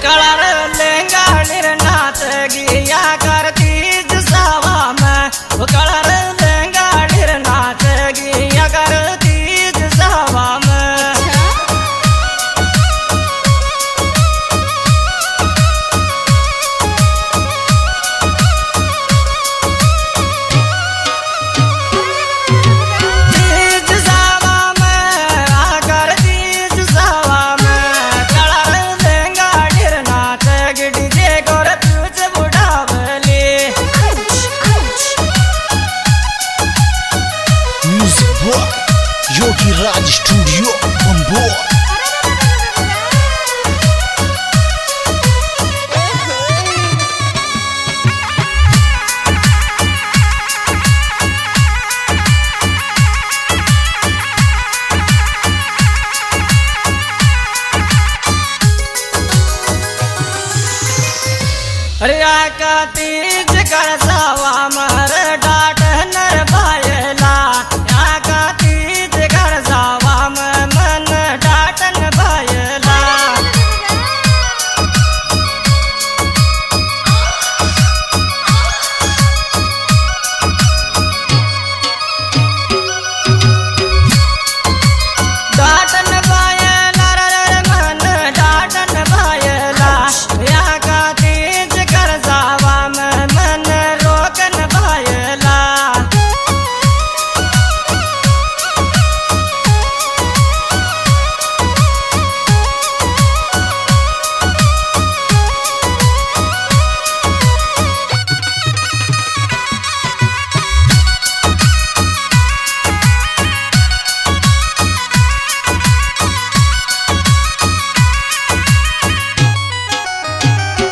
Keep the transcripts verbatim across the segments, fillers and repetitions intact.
Colour लेंगा नाच गिया करती जसावा में वो कलर लेंगा नाच गिया करती जसावा में। योगी राज स्टूडियो बम्बोर। अरे आका तीज कर सावा मर डाट नर भायला आका तीज कर सावा में मन डाटन भायला। डाटन भायला रे मन डाटन भायला आका तीज कर सावा में मन रोकन भायला।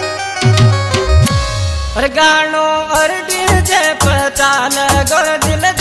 और गानो और डीजे पता लगो दिल